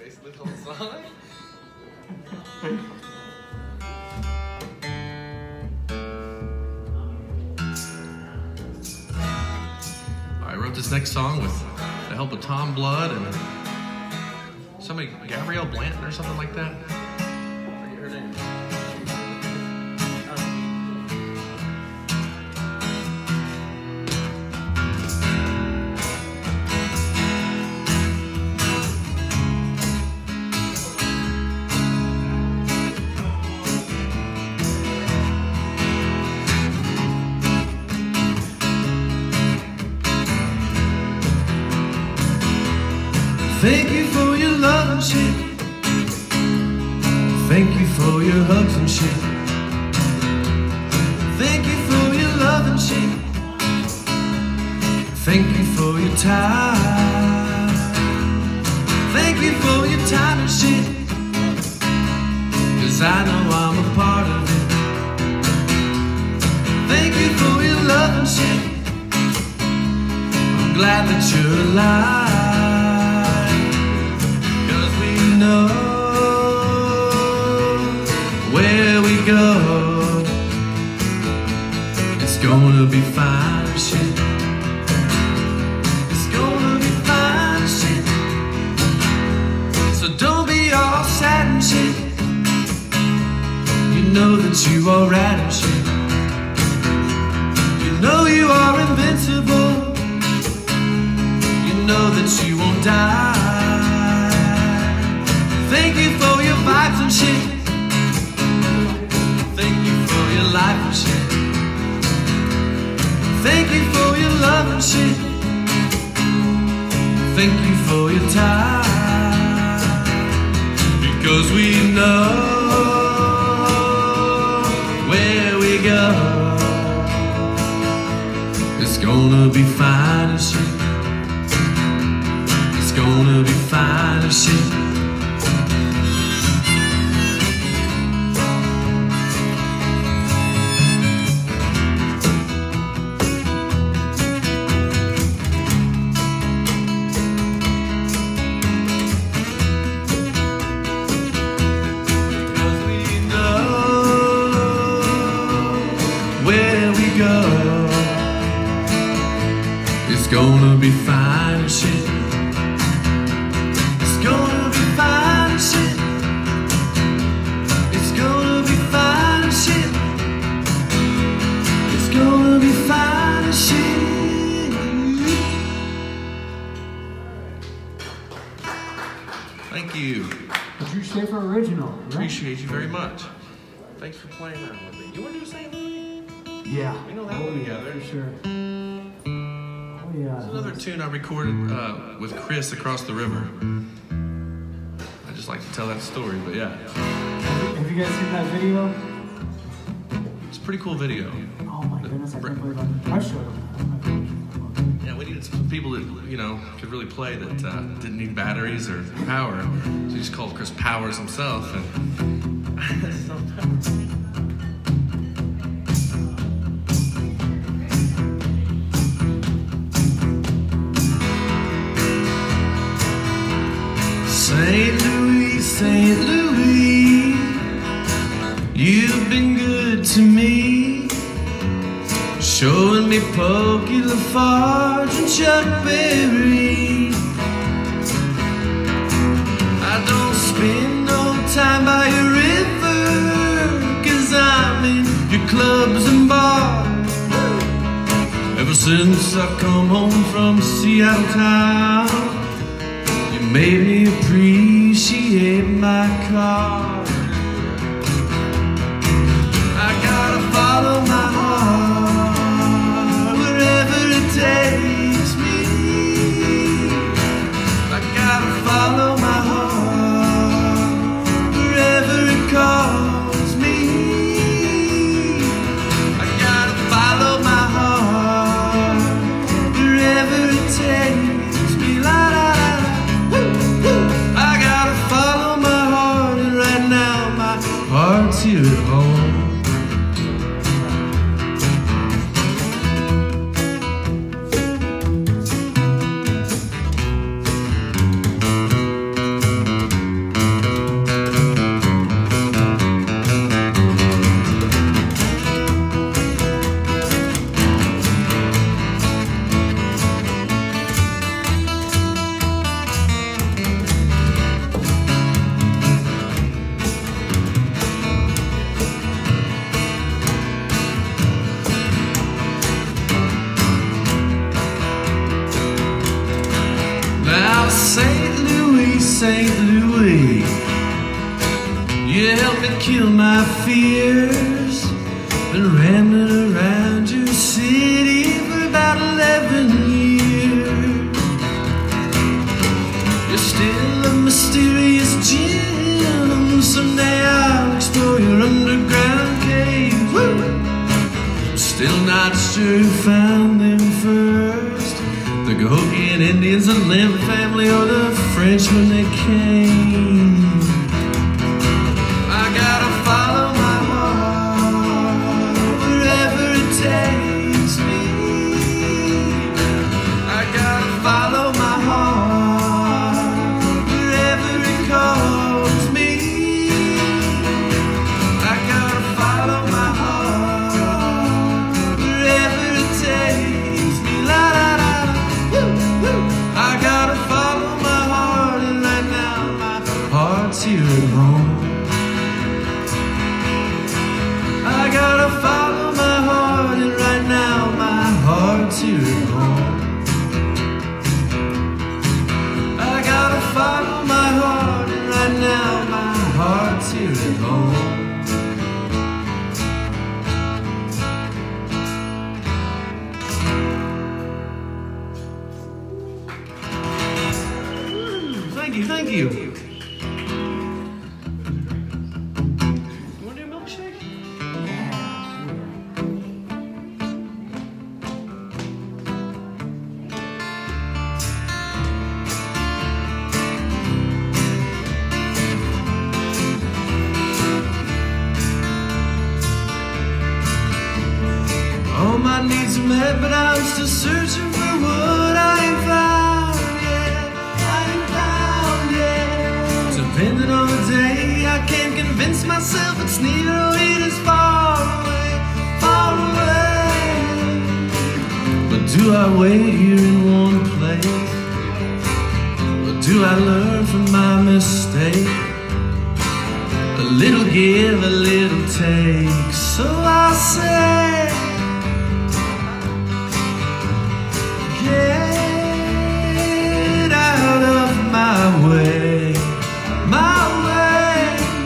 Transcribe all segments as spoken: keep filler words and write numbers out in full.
basically the whole song. I wrote this next song with the help of Tom Blood and somebody, Gabrielle Blanton or something like that. I forget her name. Thank you for your love and shit. Thank you for your hugs and shit. Thank you for your love and shit. Thank you for your time. Thank you for your time and shit. Cause I know I'm a part of it. Thank you for your love and shit. I'm glad that you're alive. Know where we go, it's gonna be fine as shit. It's gonna be fine as shit. So don't be all sad and shit. You know that you are right and shit. You know you are invincible. You know that you won't die. Thank you for your vibes and shit. Thank you for your life and shit. Thank you for your love and shit. Thank you for your time. Because we know where we go, it's gonna be fine as shit. It's gonna be fine as shit. Where we go, it's gonna be fine as shit. It's gonna be fine as shit. It's gonna be fine as shit. It's gonna be fine as shit. Thank you. Drew Sheafor original. Right? Appreciate you very much. Thanks for playing that with me. You want to do Saint Louis? Yeah. We know that oh, one yeah, together. for sure. Oh yeah. There's another tune I recorded uh, with Chris across the river. I just like to tell that story, but yeah. Have you guys seen that video? It's a pretty cool video. Oh my goodness, I can't believe I I showed them. Yeah, we needed some people that, you know, could really play that uh, didn't need batteries or power. So we just called Chris Powers himself. And Saint Louis, Saint Louis, you've been good to me, showing me Pokey Lafarge and Chuck Berry. I don't spend no time by your river, cause I'm in your clubs and bars. Ever since I come home from Seattle town, you made me appreciate my car. I gotta follow my heart wherever it takes me. I gotta follow my heart wherever it calls me. I gotta follow my heart wherever it takes me. La, la, la. I gotta follow my heart, and right now my heart's here at home. Saint Louis. You helped me kill my fears. Been rambling around your city for about eleven years. You're still a mysterious gem. Someday I'll explore your underground caves. Woo! Still not sure who found them first, the Gohokian Indians, the Lim family, or the French when they came. I gotta follow my heart wherever it takes me. I gotta follow my heart wherever it calls me. I gotta follow my heart wherever it takes me. La la la, woo woo. I gotta follow my heart, and right now my heart's here at home. I gotta follow my heart, and right now my heart's here at home. I gotta follow my heart, and right now my heart's here at home. Thank you, thank you. You want to do a milkshake? All my needs are met, but I'm still searching for what I ain't found yet. I ain't found yet. Depending on the day, I can't convince myself it's near or it is far away, far away. But do I wait here in one place? Or do I learn from my mistake? A little give, a little take. So I say, get out of my way, my way.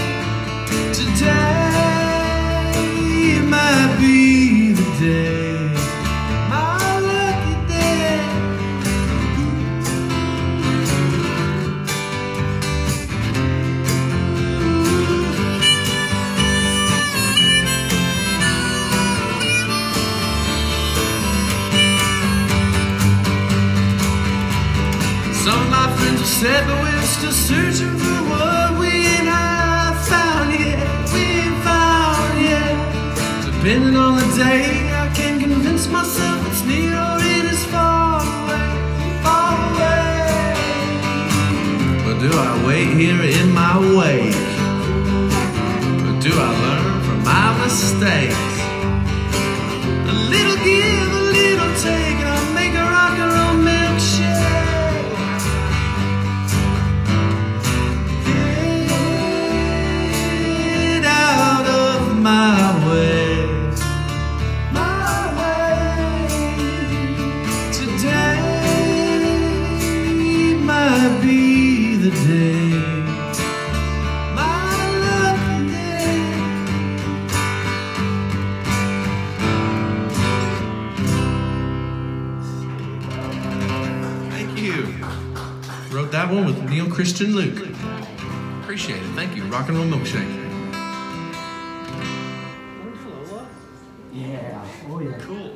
Today might be the day, my lucky day. Some of my friends have said, but we're still searching for what we ain't have found yet. We ain't found yet. Depending on the day, I can't convince myself it's near or it is far away, far away. But do I wait here in my wake? Or do I learn from my mistakes? A little give, a little take, and I'll make a rock and roll milkshake. Get out of my way, my way. Today might be the day, my lucky day. Thank you. Wrote that one with Neil Christian Luke. Appreciate it. Thank you. Rock and roll milkshake. Yeah. Oh yeah. Cool.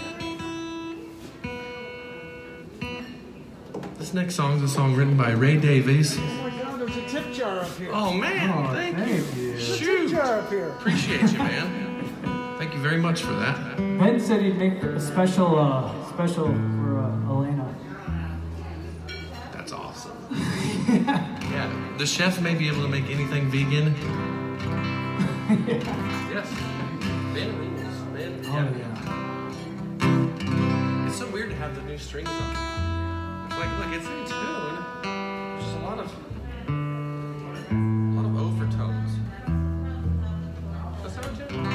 This next song is a song written by Ray Davies. Oh my God, there's a tip jar up here. Oh man, Oh, thank, thank you. you. There's a tip Shoot. jar up here. Appreciate you, man. Thank you very much for that. Ben said he'd make a special, uh, special for uh, Elena. That's awesome. Yeah. The chef may be able to make anything vegan. Yes. Ben rules. Ben. Oh yeah. It's so weird to have the new strings on. It's like, look, it's in tune. There's just a lot of, a lot of overtones. Does that sound good?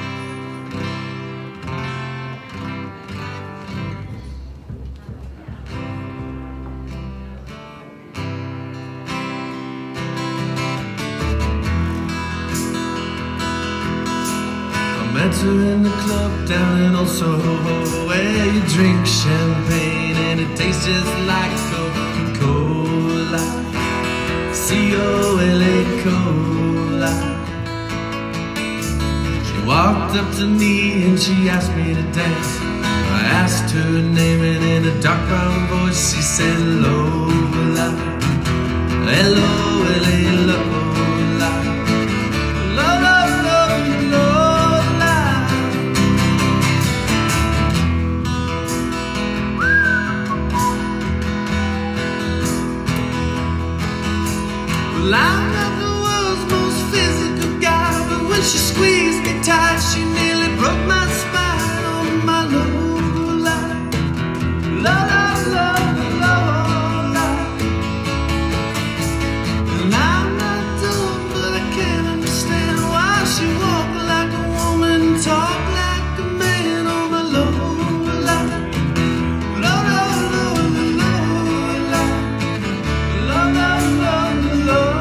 met her in the club down in Old Soho, where you drink champagne and it tastes just like Coca-Cola, C O L A Cola. She walked up to me and she asked me to dance. I asked her name and in a dark brown voice she said Lola, L O L A Lola. Well, I'm not the world's most physical guy, but when she squeezed me tight, she nearly broke my spine. On my Lola, Lola, Lola, Lola. And I'm not dumb, but I can't understand why she walked like a woman, talk like a man. On my Lola, Lola, Lola, Lola, Lola, Lola, Lola.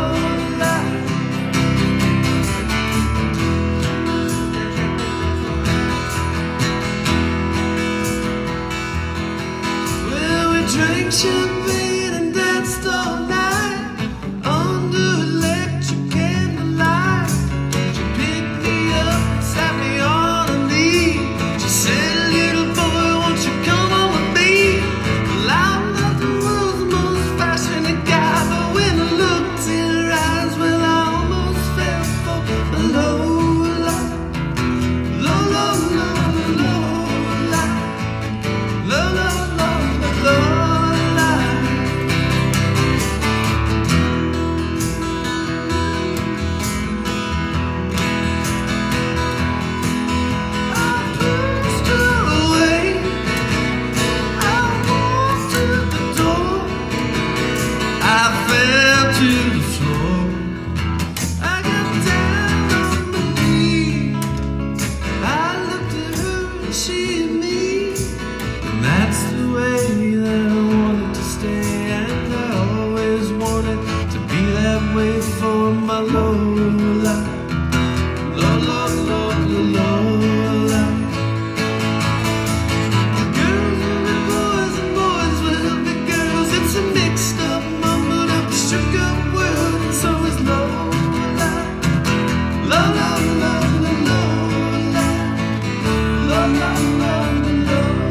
Drank champagne and danced all night under electric candlelight. She picked me up and sat me on her knee. She said, little boy, won't you come on with me? Well, I'm not the world's most fashionable guy, but when I looked in her eyes, well, I almost fell for Lola, Lola, Lola, Lola, Lola, Lola, Lola. Wait for my Lola, Lola, Lola, Lola. The girls will be boys and boys will be girls. It's a mixed up, mumbled up, shook up world, and so is Lola, Lola, Lola, Lola, Lola, Lola, Lola.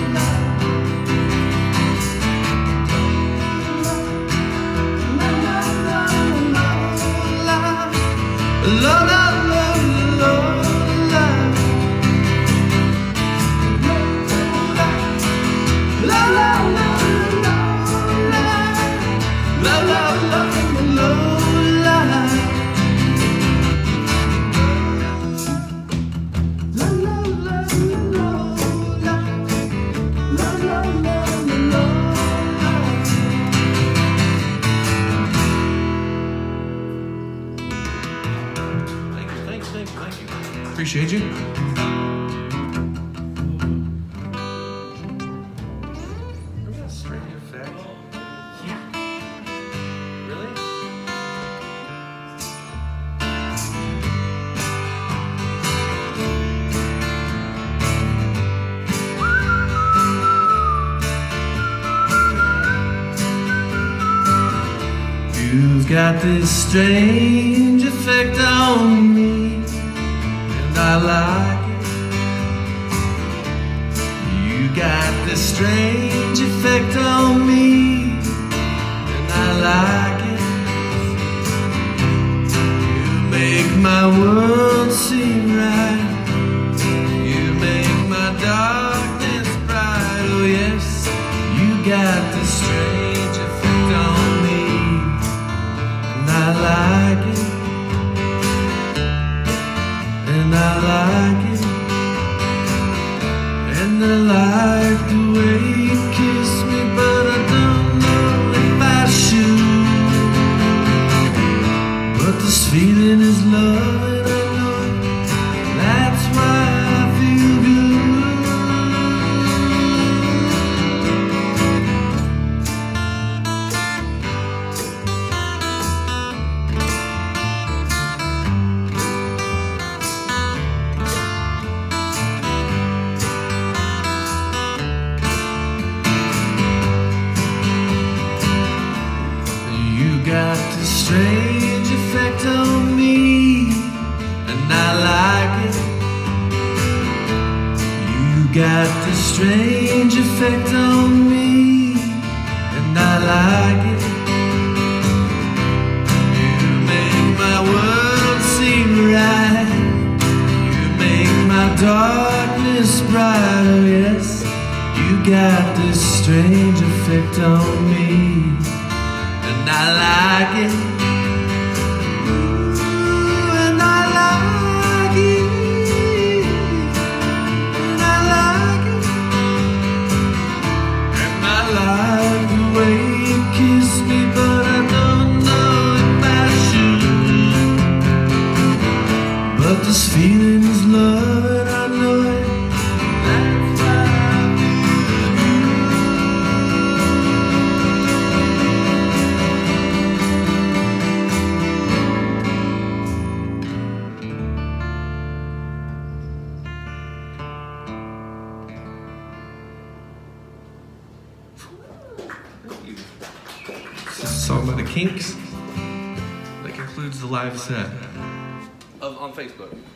Lola, Lola, Lola, Lola, Lola, Lola, Lola, appreciate you. Remember that string effect? Yeah. Really? You've got this strange effect on me, I like it. You got this strange effect on me, and I like it. You make my world seem right. You make my darkness bright. Oh yes, you got this strange effect on me, and I like it. And I like it, and I like the way you kiss me, but I don't know if I should. But this feeling is love, and I know it. That's why I feel good. strange effect on me, and I like it. You got this strange effect on me, and I like it. You make my world seem right. You make my darkness brighter, yes. You got this strange effect on me, and I like it. Ooh, and I like it. And I like it. And I like the way you kiss me, but I don't know if I should. But this feeling is love, and I know it. That's why I feel This is a song by the Kinks that concludes the live set of on Facebook.